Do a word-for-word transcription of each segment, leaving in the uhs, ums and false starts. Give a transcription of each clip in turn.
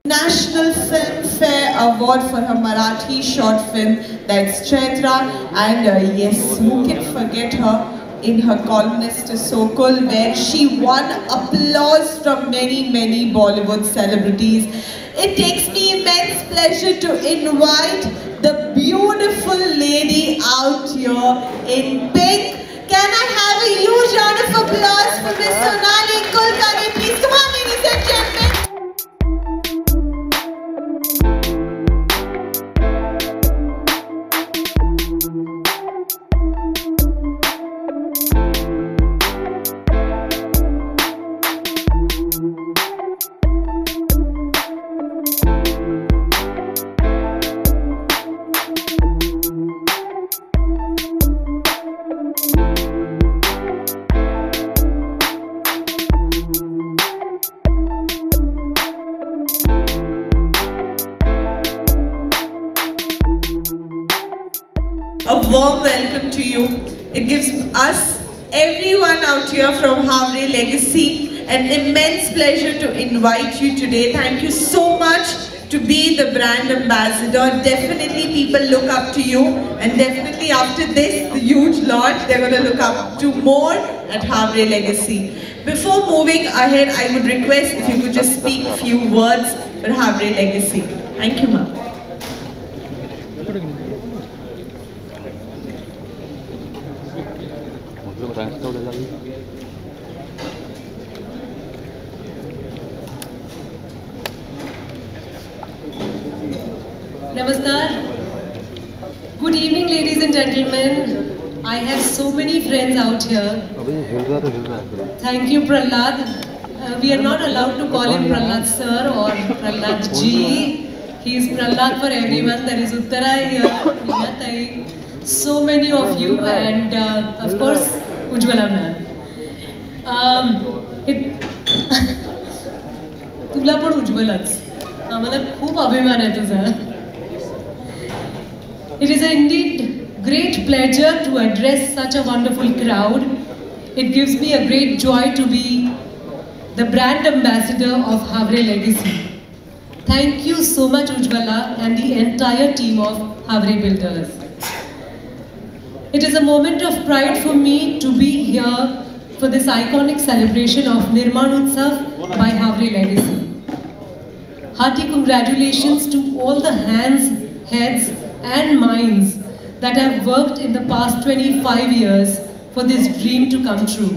National Film Fare Award for her Marathi short film, that's Chaitra, and uh, yes, who can forget her in her columnist Sokol, where she won applause from many, many Bollywood celebrities. It takes me immense pleasure to invite the beautiful lady out here in pink. Can I have a huge round of applause for Miss Sonali Kulkarni, please? Come on, ladies and gentlemen. A warm welcome to you. It gives us, everyone out here from Havre Legacy, an immense pleasure to invite you today. Thank you so much to be the brand ambassador. Definitely people look up to you, and definitely after this huge launch, they're going to look up to more at Havre Legacy. Before moving ahead, I would request if you could just speak a few words for Havre Legacy. Thank you, ma'am. Namaskar. Good evening, ladies and gentlemen. I have so many friends out here. Thank you, Prahlad. Uh, we are not allowed to call him Prahlad sir or Prahlad ji. He is Prahlad for everyone. There is Uttara here, Ninatai, so many of you, and uh, of course, Ujjwala ma'am. Um, it तुला पण उज्ज्वलच. आम्हाला खूप अभिमान आहे तुझा. It is indeed great pleasure to address such a wonderful crowd. It gives me a great joy to be the brand ambassador of Havre Legacy. Thank you so much, Ujjwala, and the entire team of Havre Builders. It is a moment of pride for me to be here for this iconic celebration of Nirman Utsav by Havre Legacy. Hearty congratulations to all the hands, heads and minds that have worked in the past twenty-five years for this dream to come true.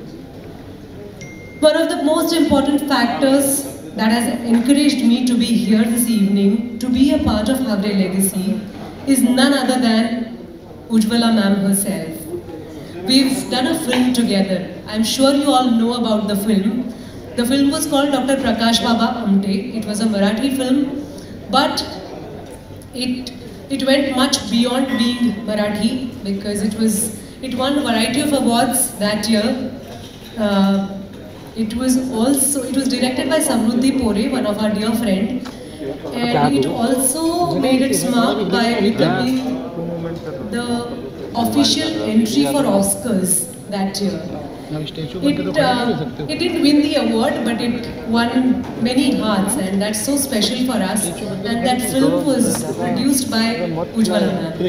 One of the most important factors that has encouraged me to be here this evening, to be a part of Havre Legacy, is none other than Ujjwala ma'am herself. We've done a film together. I'm sure you all know about the film. The film was called Doctor Prakash Baba Amte. It was a Marathi film, but it it went much beyond being Marathi because it was it won a variety of awards that year. Uh, it was also it was directed by Samruddhi Pore, one of our dear friend, and it also made its mark by becoming the official entry for Oscars that year. It, uh, it didn't win the award, but it won many hearts, and that's so special for us. And that film was produced by Ujjwala ma'am.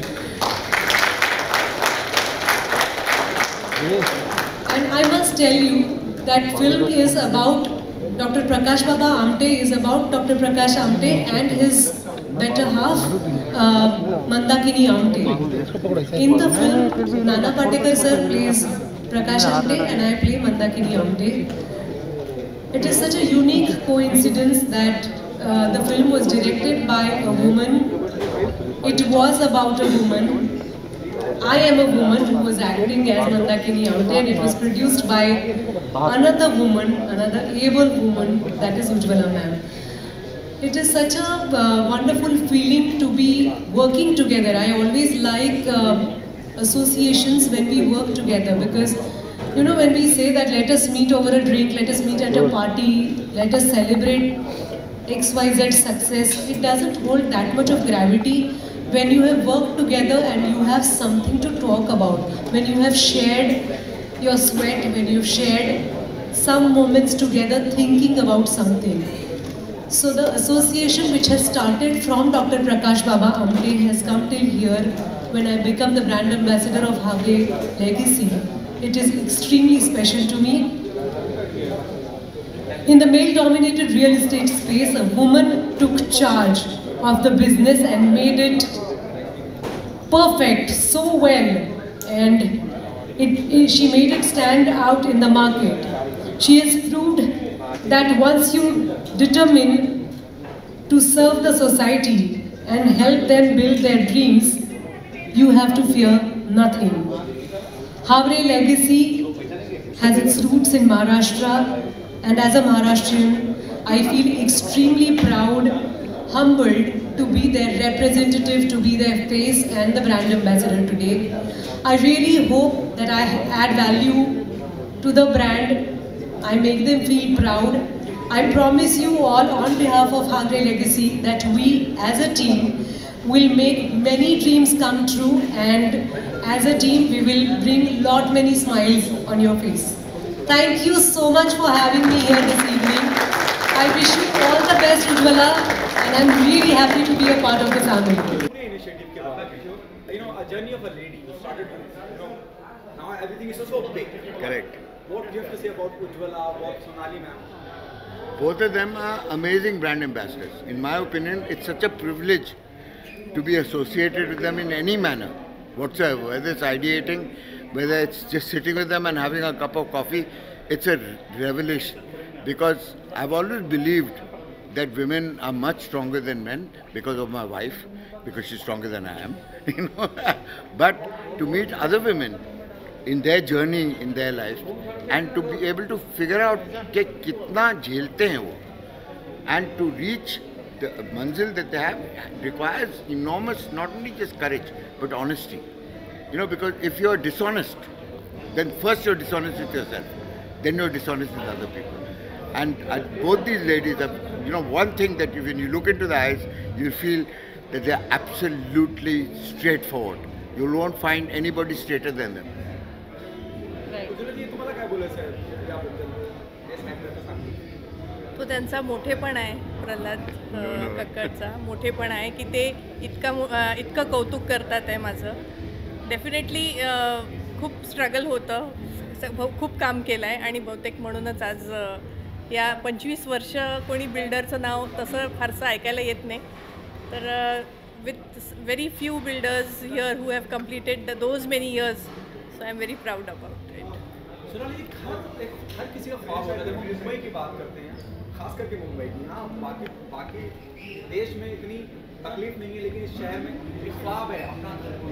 And I must tell you, that film is about Doctor Prakash Baba Amte is about Doctor Prakash Amte and his better half, uh, Mandakini Amte. In the film, Nana Patekar sir plays Prakash Amte and I play Mandakini Amte. It is such a unique coincidence that uh, the film was directed by a woman. It was about a woman. I am a woman who was acting as Mandakini Amte, and it was produced by another woman, another able woman, that is Ujjwala ma'am. It is such a uh, wonderful feeling to be working together. I always like uh, associations when we work together because, you know, when we say that let us meet over a drink, let us meet at a party, let us celebrate X Y Z success, it doesn't hold that much of gravity when you have worked together and you have something to talk about, when you have shared your sweat, when you've shared some moments together thinking about something. So the association which has started from Doctor Prakash Baba Amte has come till here when I become the brand ambassador of Havre Legacy. It is extremely special to me. In the male-dominated real estate space, a woman took charge of the business and made it perfect so well, and it, it, she made it stand out in the market. She has proved that once you determine to serve the society and help them build their dreams, you have to fear nothing. Havre Legacy has its roots in Maharashtra, and as a Maharashtrian, I feel extremely proud, humbled to be their representative, to be their face and the brand ambassador today. I really hope that I add value to the brand. I make them feel proud. I promise you all on behalf of Havre Legacy that we as a team will make many dreams come true, and as a team we will bring lot many smiles on your face. Thank you so much for having me here this evening. I wish you all the best, Ujjwala, and I'm really happy to be a part of the family. Initiative, you know, a journey of a lady. You started with, you know, now everything is so big. Correct. What do you have to say about Ujjwala, about Sonali ma'am? Both of them are amazing brand ambassadors. In my opinion, it's such a privilege to be associated with them in any manner whatsoever, whether it's ideating, whether it's just sitting with them and having a cup of coffee. It's a revelation, because I've always believed that women are much stronger than men because of my wife, because she's stronger than I am, you know. But to meet other women in their journey in their life and to be able to figure out कि कितना झेलते हैं वो, and to reach the manzil that they have requires enormous, not only just courage but honesty. You know, because if you're dishonest, then first you're dishonest with yourself, then you're dishonest with other people. And uh, both these ladies have, you know, one thing that you, when you look into the eyes, you feel that they're absolutely straightforward. You won't find anybody straighter than them. तो त्यांचा मोठेपण आहे, प्रल्हाद कक्कडचा मोठेपण आहे की ते इतका इतकं कौतुक करतात आहे माझं. डेफिनेटली खूप स्ट्रगल होतं, खूप काम केलं आहे, आणि बहुतेक म्हणूनच आज या पंचवीस वर्ष कोणी बिल्डरचं नाव तसं फारसं ऐकायला येत नाही. तर with very few builders here who have completed those many years, so I am very proud about it. Sonali ji, हर किसी का ख्वाब होता है. जब मुंबई की बात करते हैं, खास करके मुंबई की, हाँ बाकी बाकी देश में इतनी तकलीफ नहीं है, लेकिन इस शहर में एक ख्वाब है अपना,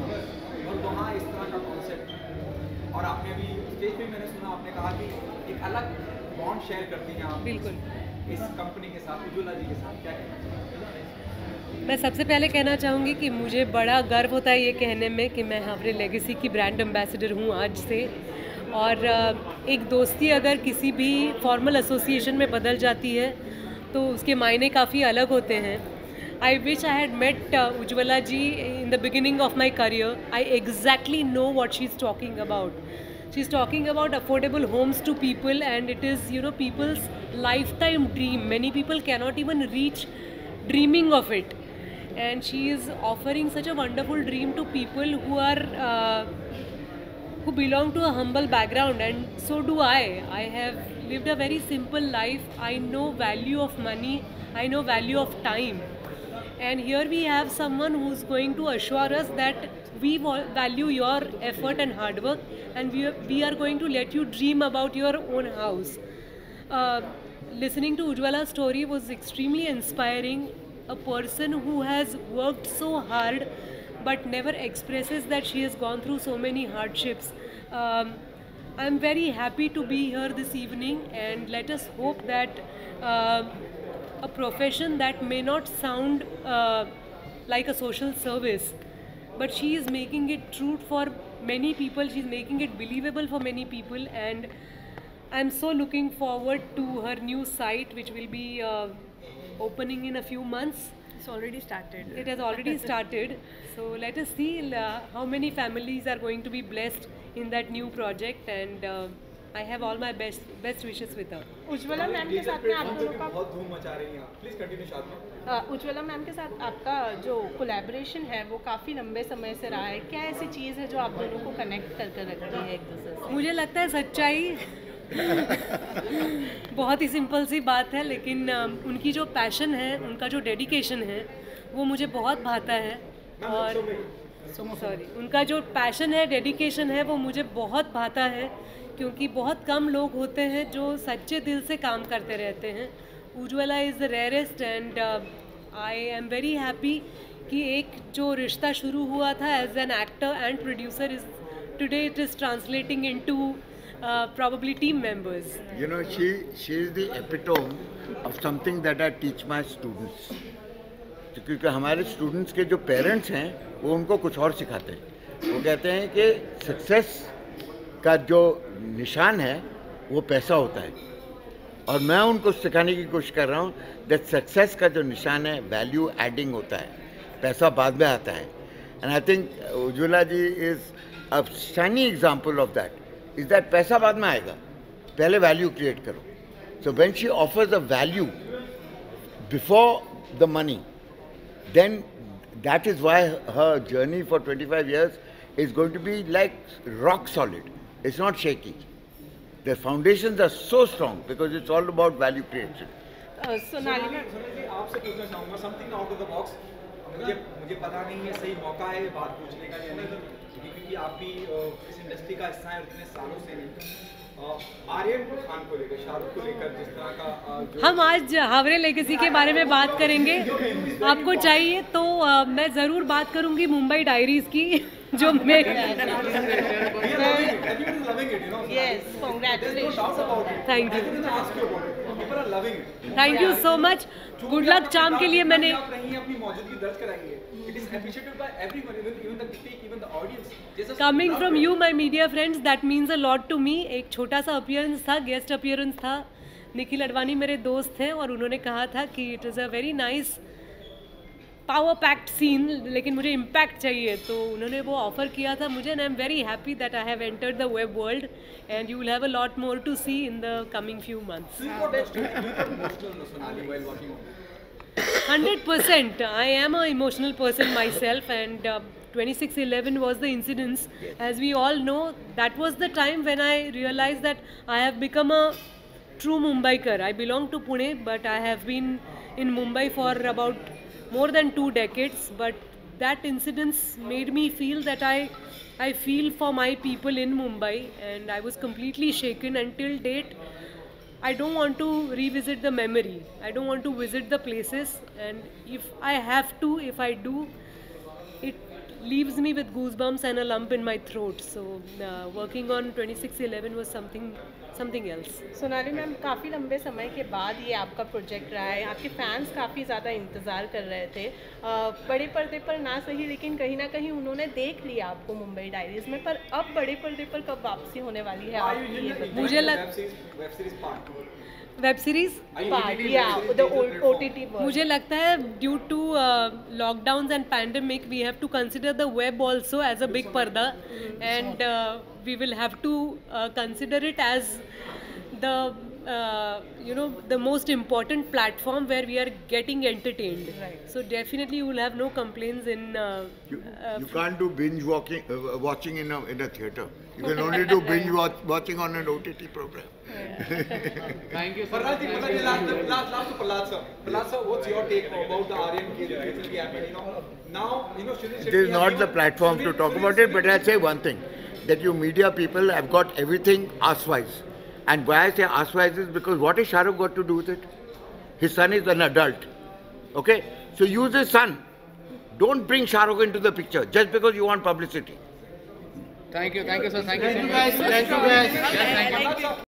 और वहाँ इस तरह का कॉन्सेप्ट. और आपने अभी स्टेज पे मैंने सुना, आपने कहा कि एक अलग बॉन्ड शेयर करती हैं आप बिल्कुल इस कंपनी के साथ, उज्ज्वला जी के साथ. क्या कहना चाहिए? मैं सबसे पहले कहना चाहूँगी कि मुझे बड़ा गर्व होता है ये कहने में कि मैं हावरे लेगेसी की ब्रांड एम्बेसडर हूँ आज से. और एक दोस्ती अगर किसी भी फॉर्मल एसोसिएशन में बदल जाती है तो उसके मायने काफ़ी अलग होते हैं. I wish I had met Ujjwala ji in the beginning of my career. I exactly know what she is talking about. She is talking about affordable homes to people, and it is, you know, people's life time dream. Many people cannot even reach dreaming of it, and she is offering such a wonderful dream to people who are uh, who belong to a humble background, and so do I. I have lived a very simple life. I know value of money, I know value of time, and here we have someone who's going to assure us that we value your effort and hard work, and we, we are going to let you dream about your own house. Uh, listening to Ujjwala's story was extremely inspiring. A person who has worked so hard but never expresses that she has gone through so many hardships. Um, I'm very happy to be here this evening, and let us hope that uh, a profession that may not sound uh, like a social service, but she is making it true for many people, she's making it believable for many people, and I'm so looking forward to her new site, which will be uh, opening in a few months. It's already started. It has already started. So let us see uh, how many families are going to be blessed in that new project, and uh, I have all my best best wishes with her. Ujjwala ma'am के साथ में आप दोनों का बहुत धूम मचा रही हैं आप। प्लीज कंटिन्यू शाद में। अ, उज्ज्वला मैम के साथ आपका जो कोलैबोरेशन है वो काफ़ी लंबे समय से रहा है। क्या ऐसी चीज़ है जो आप दोनों को कनेक्ट करके रखती है एक दूसरे से? मुझे लगता है सच्चाई बहुत ही सिंपल सी बात है, लेकिन अम, उनकी जो पैशन है, उनका जो डेडिकेशन है, वो मुझे बहुत भाता है। और सॉरी उनका जो पैशन है, डेडिकेशन है, वो मुझे बहुत भाता है, क्योंकि बहुत कम लोग होते हैं जो सच्चे दिल से काम करते रहते हैं। Ujjwala is the rarest and I am very happy कि एक जो रिश्ता शुरू हुआ था as an actor and producer is today it is translating into probably team members. You know, she she is the epitome of something that I teach my students. क्योंकि हमारे students के जो पेरेंट्स हैं वो उनको कुछ और सिखाते हैं। वो कहते हैं कि सक्सेस का जो निशान है वो पैसा होता है, और मैं उनको सिखाने की कोशिश कर रहा हूँ दैट सक्सेस का जो निशान है वैल्यू एडिंग होता है, पैसा बाद में आता है। And I think Ujjwala ji is a shining example of that, is that पैसा बाद में आएगा, पहले वैल्यू क्रिएट करो। So when she offers a value before the money, then that is why her journey for twenty-five years is going to be like rock solid. It's not shaky. The foundations are so strong because it's all about value creation. Uh, Sonali ma'am, Sonali ji, आपसे पूछना चाहूँगा something out of the box. मुझे मुझे पता नहीं है सही मौका है ये बात पूछने का या नहीं, क्योंकि आप भी अ, इस इंडस्ट्री का हिस्सा है और इतने सालों से नहीं। अ, आर्यन खान को लेकर, शाहरुख को लेकर जिस तरह का अ, जो हम आज हावरे लेगेसी के बारे में बात करेंगे। आपको चाहिए तो अ, मैं ज़रूर बात करूंगी मुंबई डायरीज़ की, जो मैं yes, congratulations. Thank you thank you so much. Good luck चाम के लिए मैंने आप रही हैं, अपनी मौजूदगी दर्ज कराएंगे। It is appreciated by everyone, even even the critic, even the audience. जैसा coming from you my media friends that means a lot to me. एक छोटा सा अपीयरेंस था, गेस्ट अपीयरेंस था। निखिल अडवाणी मेरे दोस्त हैं और उन्होंने कहा था कि it is a very nice power packed scene, लेकिन मुझे इम्पैक्ट चाहिए, तो उन्होंने वो ऑफर किया था मुझे। And I am very happy that I have entered the web world and you will have a lot more to see in the coming few months. Hundred percent. I am an emotional person myself, and uh, twenty-six eleven was the incidents. As we all know, that was the time when I realized that I have become a true Mumbaiker. I belong to Pune, but I have been in Mumbai for about more than two decades. But that incidents made me feel that I, I feel for my people in Mumbai, and I was completely shaken. Until date, I don't want to revisit the memory. I don't want to visit the places, and if I have to, if I do, it leaves me with goosebumps and a lump in my throat. So uh, working on twenty-six eleven was something something else. Sonali ma'am, काफ़ी लंबे समय के बाद ये आपका project रहा है। आपके फैंस काफ़ी ज़्यादा इंतज़ार कर रहे थे, अ, बड़े पर्दे पर ना सही, लेकिन कहीं ना कहीं उन्होंने देख लिया आपको मुंबई डायरीज़ में। पर अब बड़े पर्दे पर कब वापसी होने वाली है आपकी, ये बताइए। मुझे लग web series part web series मुझे लगता है due to lockdown and pandemic we have to consider the web also as a big पर्दा, and we will have to consider it as the uh, you know the most important platform where we are getting entertained. Right. So definitely you will have no complaints in uh, You, uh, you can't do binge walking, uh, watching in a, in a theater. You can only do binge watch, watching on an O T T program. Thank you. Prahlad ji, Prahlad ji, last, last, last to Prahlad sir. Prahlad sir, what's your take about the Aryan case recently happened? You know, now you know Sunil Shetty. It is not the platform to talk about it, but I'll say one thing: that you media people have got everything ass-wise. And why I say ass-wise is because what has Shah Rukh got to do with it? His son is an adult. Okay? So use his son. Don't bring Shah Rukh into the picture just because you want publicity. Thank you, thank you, sir. Thank you so much. Thank you guys. Thank you guys. Yes, thank you.